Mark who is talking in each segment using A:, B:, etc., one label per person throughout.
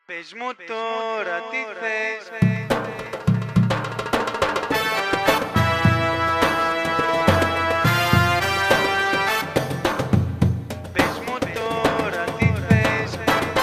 A: Πες μου τώρα τι θες. Πες μου τώρα τι θες.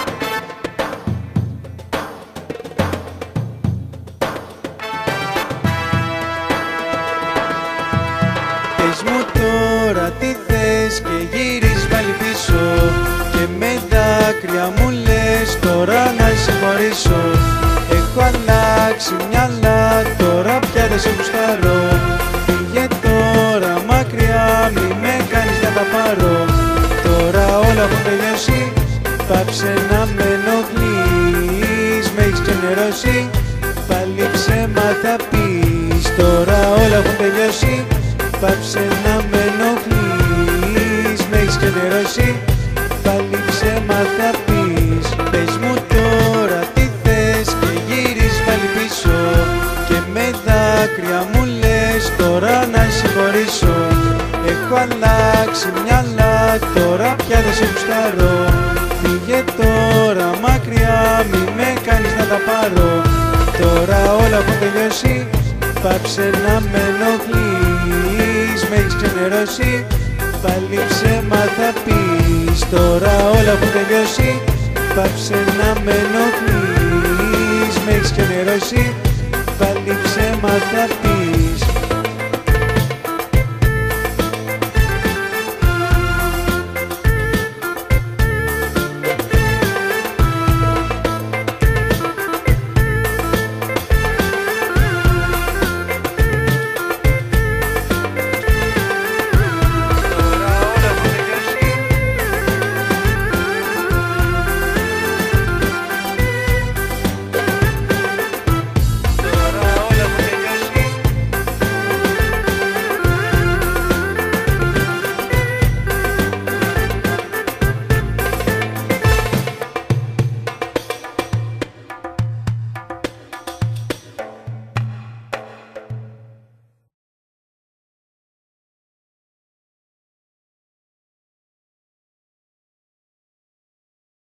A: Πες μου τώρα τι θες και γύρεις πάλι πίσω και με δάκρυα μου λες τώρα να συγχωρήσω. Έχω αλλάξει μυαλά, τώρα πια δεν σε γουστάρω. Φύγε τώρα μακριά, μη με κάνεις να τα πάρω. Τώρα όλα έχουν τελειώσει, πάψε να με ενοχλείς. Με έχεις ξενερώσει, πάλι ψέμα θα πεις. Τώρα όλα έχουν τελειώσει, πάψε να με ενοχλείς. Με έχεις ξενερώσει, πάλι ψέμα θα πεις. Πες μου τώρα τι θες και γύρεις πάλι πίσω και με δάκρυα μου λες τώρα να συγχωρήσω. Έχω αλλάξει μυαλά, τώρα πια δεν σε γουστάρω. Φύγε τώρα μακριά, μη με κάνεις να τα πάρω. Τώρα όλα έχουν τελειώσει, πάψε να με ενοχλείς. Με έχεις ξενερώσει, πάλι ψέμα θα πεις. Τώρα όλα έχουν τελειώσει, πάψε να με ενοχλείς. Με έχεις ξενερώσει, πάλι ψέμα θα πεις.